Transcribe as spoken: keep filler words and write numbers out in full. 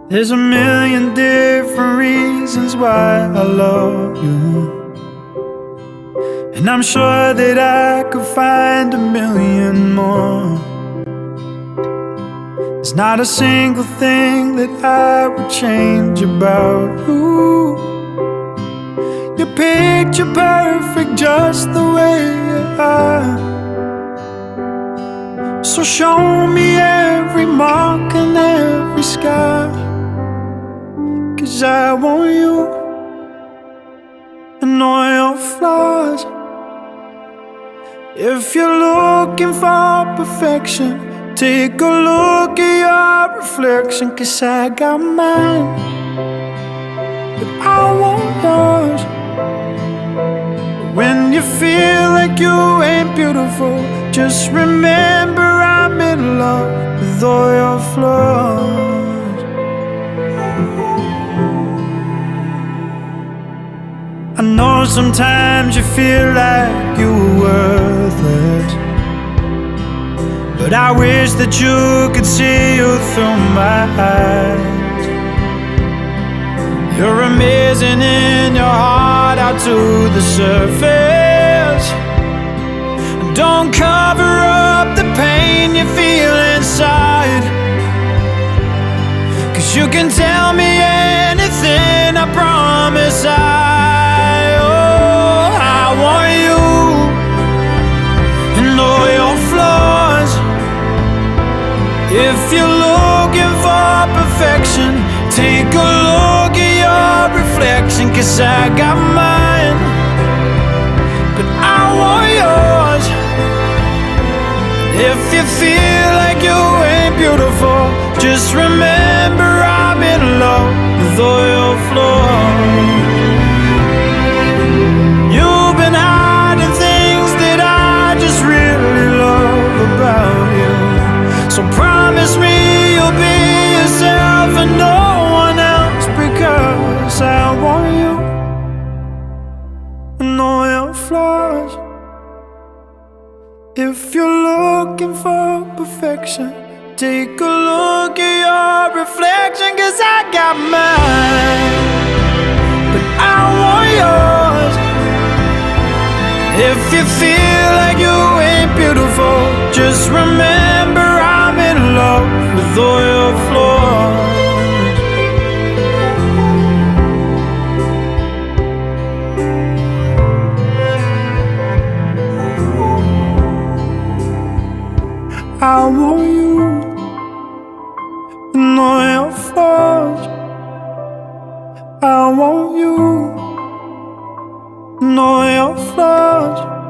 There's a million different reasons why I love you, and I'm sure that I could find a million more. There's not a single thing that I would change about you. You're picture perfect just the way you are. So show me every mark and every scar, 'cause I want you and all your flaws. If you're looking for perfection, take a look at your reflection, 'cause I got mine, but I want yours. When you feel like you ain't beautiful, just remember I'm in love with all your flaws. I know sometimes you feel like you were worthless, but I wish that you could see you through my eyes. You're amazing in your heart out to the surface. Don't cover up the pain you feel inside, 'cause you can tell me anything, I promise I, oh, I want you and all your flaws. If you're looking for perfection, take a look at your reflection, 'cause I got mine, but I want yours. If you feel like you ain't beautiful, just remember I'm in love with all your flaws. You've been hiding things that I just really love about you, so promise me you'll be yourself and no one else, because I want you and all your flaws. If you're looking for perfection, take a look at your reflection, 'cause I got mine, but I want yours. If you feel like you ain't beautiful, just remember I'm in love with all your flaws. I want you and all your flaws. I want you and all your flaws.